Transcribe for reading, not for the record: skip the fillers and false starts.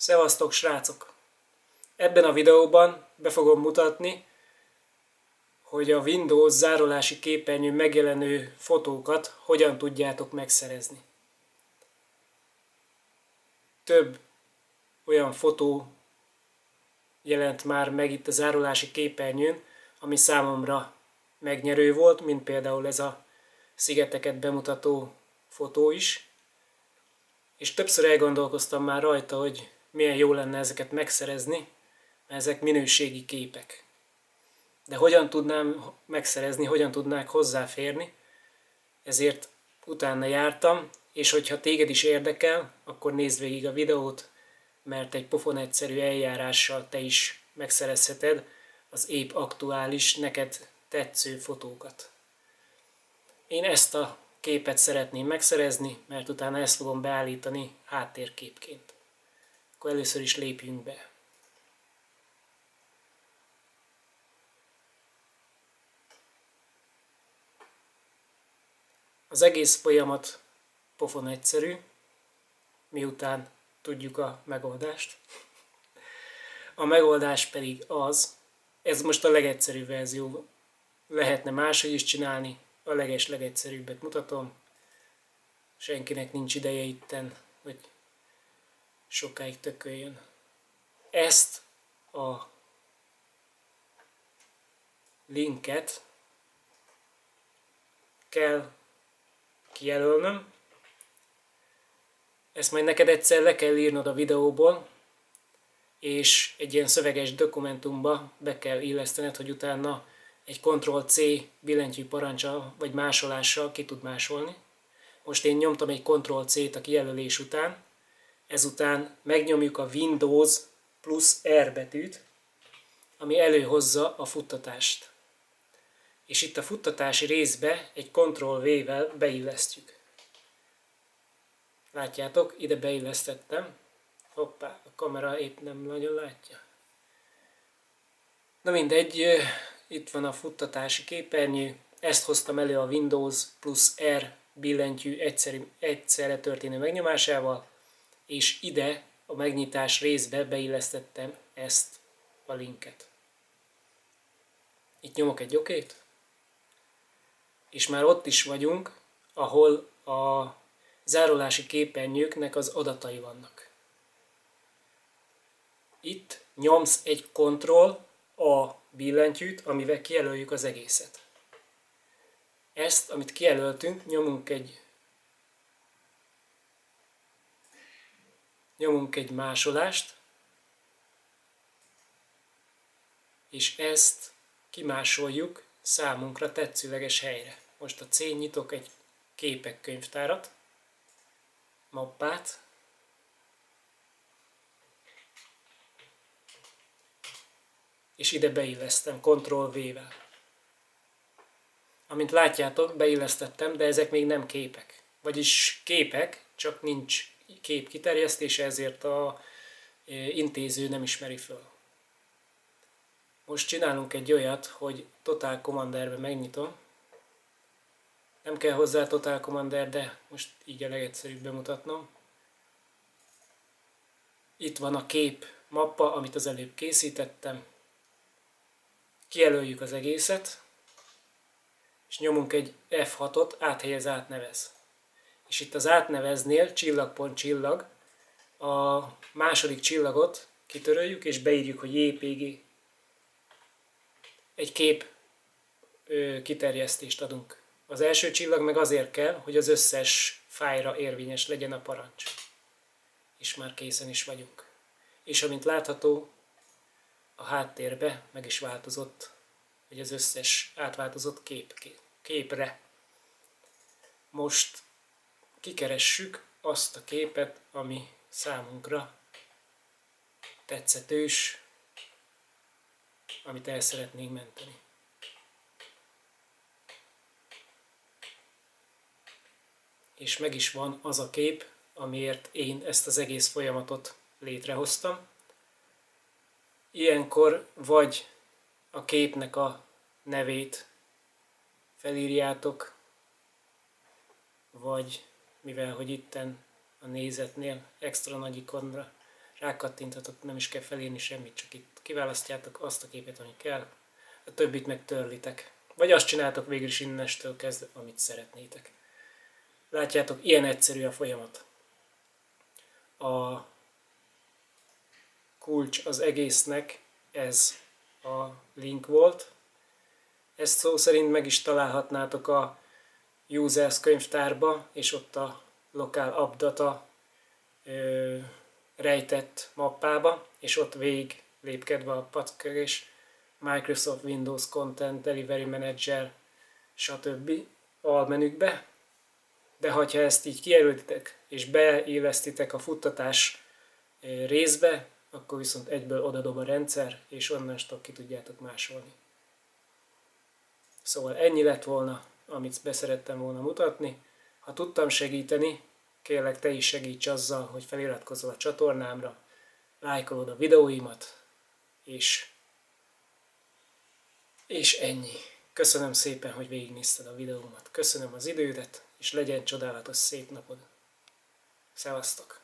Szevasztok, srácok! Ebben a videóban be fogom mutatni, hogy a Windows zárolási képernyőn megjelenő fotókat hogyan tudjátok megszerezni. Több olyan fotó jelent már meg itt a zárolási képernyőn, ami számomra megnyerő volt, mint például ez a szigeteket bemutató fotó is. És többször elgondolkoztam már rajta, hogy milyen jó lenne ezeket megszerezni, mert ezek minőségi képek. De hogyan tudnám megszerezni, hogyan tudnák hozzáférni, ezért utána jártam, és hogyha téged is érdekel, akkor nézd végig a videót, mert egy pofon egyszerű eljárással te is megszerezheted az épp aktuális, neked tetsző fotókat. Én ezt a képet szeretném megszerezni, mert utána ezt fogom beállítani háttérképként. Akkor először is lépjünk be. Az egész folyamat pofon egyszerű, miután tudjuk a megoldást. A megoldás pedig az, ez most a legegyszerűbb verzió, lehetne máshogy is csinálni, a legegyszerűbbet mutatom. Senkinek nincs ideje itten, hogy sokáig tököljön. Ezt a linket kell kijelölnöm. Ezt majd neked egyszer le kell írnod a videóból, és egy ilyen szöveges dokumentumba be kell illesztened, hogy utána egy Ctrl-C billentyű parancsal vagy másolással ki tud másolni. Most én nyomtam egy Ctrl-C-t a kijelölés után, ezután megnyomjuk a Windows plusz R betűt, ami előhozza a futtatást. És itt a futtatási részbe egy Ctrl-V-vel beillesztjük. Látjátok, ide beillesztettem. Hoppá, a kamera épp nem nagyon látja. Na mindegy, itt van a futtatási képernyő. Ezt hoztam elő a Windows plusz R billentyű egyszerre történő megnyomásával, és ide a megnyitás részbe beillesztettem ezt a linket. Itt nyomok egy okét, és már ott is vagyunk, ahol a zárolási képernyőknek az adatai vannak. Itt nyomsz egy Ctrl-A billentyűt, amivel kijelöljük az egészet. Ezt, amit kijelöltünk, nyomunk egy másolást, és ezt kimásoljuk számunkra tetszőleges helyre. Most a C nyitok egy képek könyvtárat, mappát, és ide beillesztem Ctrl-V-vel. Amint látjátok, beillesztettem, de ezek még nem képek. Vagyis képek, csak nincs kép kiterjesztése, ezért a intéző nem ismeri föl. Most csinálunk egy olyat, hogy Total Commanderbe megnyitom. Nem kell hozzá Total Commander, de most így a legegyszerűbb bemutatnom. Itt van a kép mappa, amit az előbb készítettem. Kijelöljük az egészet, és nyomunk egy F6-ot, áthelyez, átnevez. És itt az átneveznél csillag, csillag, a második csillagot kitöröljük, és beírjuk, hogy JPG. Egy kép kiterjesztést adunk. Az első csillag meg azért kell, hogy az összes fájlra érvényes legyen a parancs. És már készen is vagyunk. És amint látható, a háttérbe meg is változott, hogy az összes átváltozott képre. Most kikeressük azt a képet, ami számunkra tetszetős, amit el szeretnénk menteni. És meg is van az a kép, amiért én ezt az egész folyamatot létrehoztam. Ilyenkor vagy a képnek a nevét felírjátok, vagy mivel hogy itten a nézetnél extra nagy ikonra rákattinthatok, nem is kell felírni semmit, csak itt kiválasztjátok azt a képet, ami kell, a többit meg törlitek. Vagy azt csináltok végül is innestől kezdve, amit szeretnétek. Látjátok, ilyen egyszerű a folyamat. A kulcs az egésznek ez a link volt. Ezt szó szerint meg is találhatnátok a Users könyvtárba, és ott a Local App Data rejtett mappába, és ott végig lépkedve a packagés, Microsoft Windows Content Delivery Manager, stb. Almenükbe. De ha ezt így kijelöltitek, és beillesztitek a futtatás részbe, akkor viszont egyből odadob a rendszer, és onnantól ki tudjátok másolni. Szóval ennyi lett volna, amit beszerettem volna mutatni. Ha tudtam segíteni, kérlek te is segíts azzal, hogy feliratkozol a csatornámra, lájkolod a videóimat, és ennyi. Köszönöm szépen, hogy végignézted a videómat. Köszönöm az idődet, és legyen csodálatos szép napod. Szevasztok!